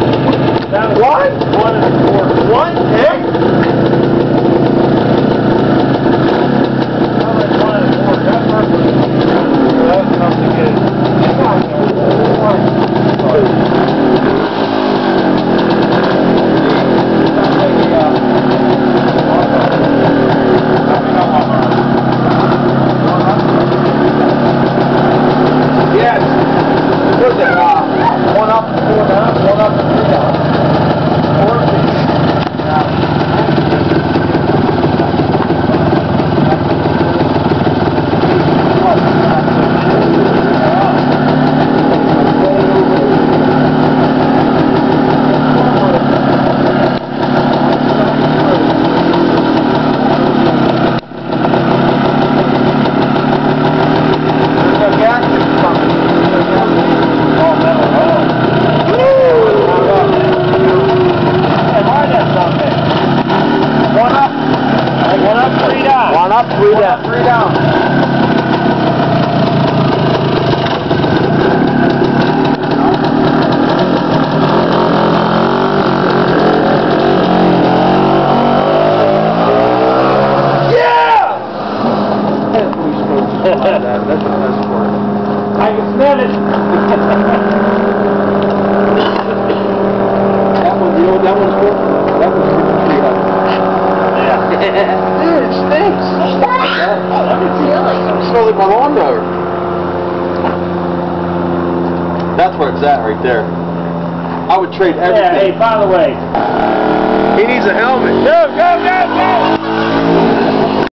What? 1 1/4. 1 tick? That's enough to get it. Yes. What's it? 1 up, 4 down, 1 up, 3 down. 4 feet. One up, 3 down. 3 down. Yeah! That's the best part. I can smell it. That one, you know what that one's for? That one's for the tree up. Yeah. Dude, it stinks. It smells like my lawnmower. That's where it's at right there. I would trade everything. Yeah, hey, by the way. He needs a helmet. Go, go, go, go!